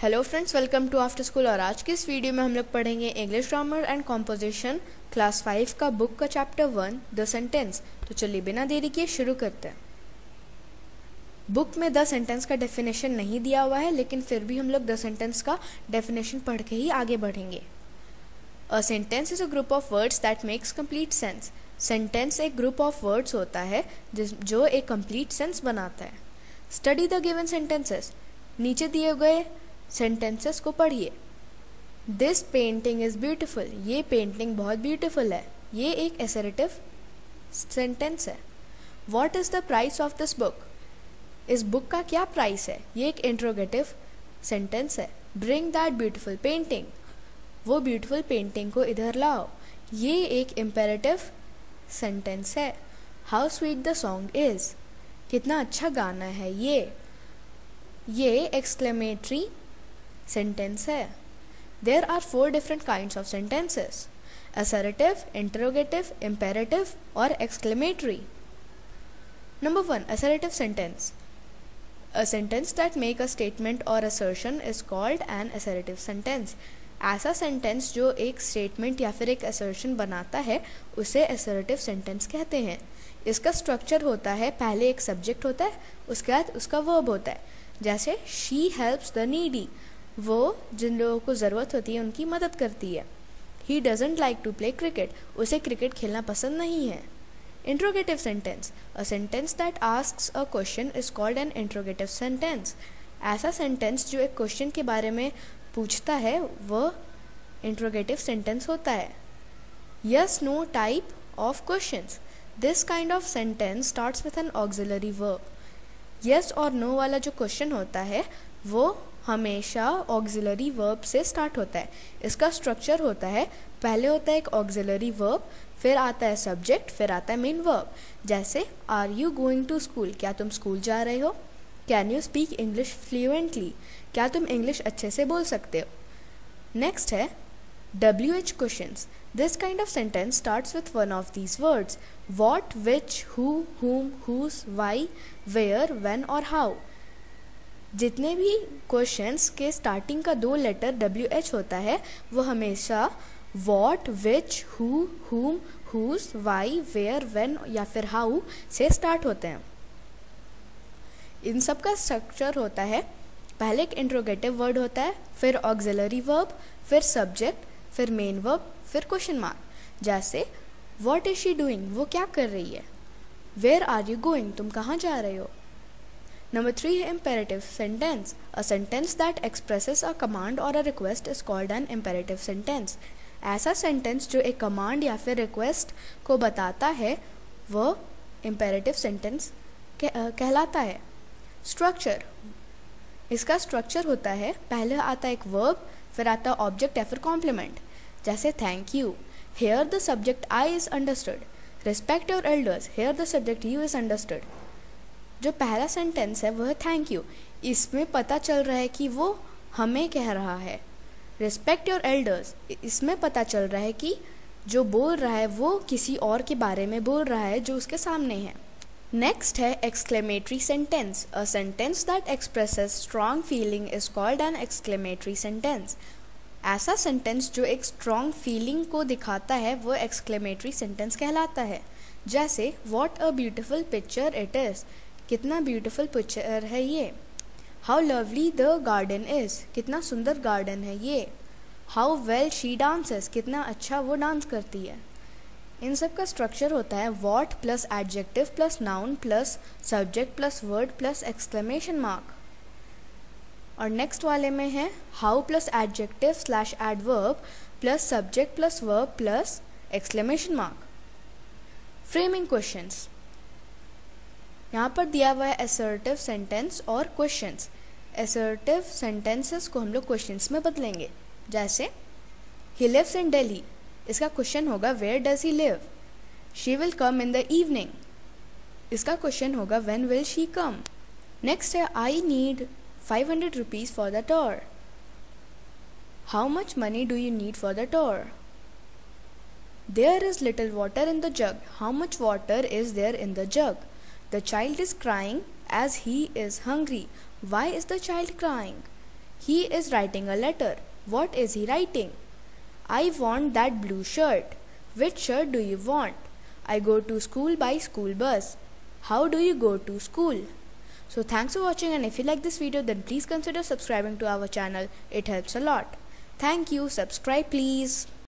Hello friends, welcome to after school. और आज की इस वीडियो में हम लोग पढ़ेंगे English grammar and composition class 5 का बुक का चैप्टर 1 द सेंटेंस। तो चलिए बिना देरी किए शुरू करते हैं। बुक में द सेंटेंस का डेफिनेशन नहीं दिया हुआ है, लेकिन फिर भी हम लोग द सेंटेंस का डेफिनेशन पढ़ के ही आगे बढ़ेंगे। A sentence is a group of words that makes complete sense. Sentence एक ग्रुप ऑफ वर्ड्स होता है जो एक कंप्लीट सेंस बनाता है। Study the given sentences. नीचे दिए गए सेंटेंसेस को पढ़िए। This painting is beautiful. ये पेंटिंग बहुत ब्यूटिफुल है। ये एक असर्टिव सेंटेंस है। What is the price of this book. इस बुक का क्या प्राइस है। ये एक इंट्रोगेटिव सेंटेंस है। Bring that beautiful painting. वो ब्यूटिफुल पेंटिंग को इधर लाओ। ये एक इम्पेरेटिव सेंटेंस है। How sweet the song is. कितना अच्छा गाना है ये एक्सक्लेमेटरी सेंटेंस है। There are 4 different kinds of sentences: assertive, interrogative, imperative और exclamatory. Number 1, assertive sentence. A sentence that make a statement or assertion is called an assertive sentence. ऐसा sentence जो एक स्टेटमेंट या फिर एक असर्शन बनाता है उसे असर्टिव सेंटेंस कहते हैं। इसका स्ट्रक्चर होता है, पहले एक सब्जेक्ट होता है, उसके बाद उसका वर्ब होता है। जैसे शी हेल्प्स द नीडी, वो जिन लोगों को ज़रूरत होती है उनकी मदद करती है। He doesn't like to play cricket, उसे क्रिकेट खेलना पसंद नहीं है। Interrogative sentence. A sentence that asks a question is called an interrogative sentence. ऐसा सेंटेंस जो एक क्वेश्चन के बारे में पूछता है वह इंट्रोगेटिव सेंटेंस होता है। Yes no type of questions. This kind of sentence starts with an auxiliary verb. Yes और नो वाला जो क्वेश्चन होता है वो हमेशा ऑक्सिलरी वर्ब से स्टार्ट होता है। इसका स्ट्रक्चर होता है, पहले होता है एक ऑक्सिलरी वर्ब, फिर आता है सब्जेक्ट, फिर आता है मेन वर्ब। जैसे are you going to school, क्या तुम स्कूल जा रहे हो। Can you speak English fluently, क्या तुम इंग्लिश अच्छे से बोल सकते हो। नेक्स्ट है WH questions. This kind of sentence starts with one of these words: what, which, who, whom, whose, why, where, when और how। जितने भी क्वेश्चंस के स्टार्टिंग का 2 लेटर WH होता है वो हमेशा what, which, who, whom, whose, why, where, when या फिर how से स्टार्ट होते हैं। इन सब का स्ट्रक्चर होता है, पहले एक इंट्रोगेटिव वर्ड होता है, फिर ऑक्सिलरी वर्ब, फिर सब्जेक्ट, फिर मेन वर्ब, फिर क्वेश्चन मार्क। जैसे व्हाट इज शी डूइंग, वो क्या कर रही है। वेयर आर यू गोइंग, तुम कहाँ जा रहे हो। Number 3 है imperative sentence. A sentence that expresses a command or a request is called an imperative sentence. ऐसा सेंटेंस जो एक कमांड या फिर रिक्वेस्ट को बताता है वह imperative sentence कहलाता है। स्ट्रक्चर। इसका स्ट्रक्चर होता है, पहले आता है एक वर्ब, फिर आता है ऑब्जेक्ट या फिर कॉम्प्लीमेंट। जैसे thank you, here the subject I is understood. Respect your elders, here the subject you is understood. जो पहला सेंटेंस है वह थैंक यू, इसमें पता चल रहा है कि वो हमें कह रहा है। रिस्पेक्ट योर एल्डर्स, इसमें पता चल रहा है कि जो बोल रहा है वो किसी और के बारे में बोल रहा है जो उसके सामने है। नेक्स्ट है exclamatory sentence. A sentence that expresses strong feeling is called an exclamatory sentence. ऐसा सेंटेंस जो एक स्ट्रॉन्ग फीलिंग को दिखाता है वो एक्सक्लेमेटरी सेंटेंस कहलाता है। जैसे what a beautiful picture it is, कितना ब्यूटीफुल पिक्चर है ये। How lovely the garden is, कितना सुंदर गार्डन है ये। हाउ वेल शी डांसेस, कितना अच्छा वो डांस करती है। इन सब का स्ट्रक्चर होता है what plus adjective plus noun plus subject plus word plus exclamation mark. और नेक्स्ट वाले में है how plus adjective slash adverb plus subject plus verb plus exclamation mark. Framing questions. यहाँ पर दिया हुआ है असर्टिव सेंटेंस और क्वेश्चंस। असर्टिव सेंटेंसेस को हम लोग क्वेश्चंस में बदलेंगे। जैसे ही लिव्स इन दिल्ली, इसका क्वेश्चन होगा where does he live. She will come in the evening, इसका क्वेश्चन होगा when will she come. Next है I need 500 rupees for the tour. How much money do you need for the tour. There is little water in the jug, how much water is there in the jug. The child is crying as he is hungry. Why is the child crying? He is writing a letter. What is he writing? I want that blue shirt. Which shirt do you want? I go to school by school bus. How do you go to school? So thanks for watching, and if you like this video then please consider subscribing to our channel. It helps a lot. Thank you. Subscribe please.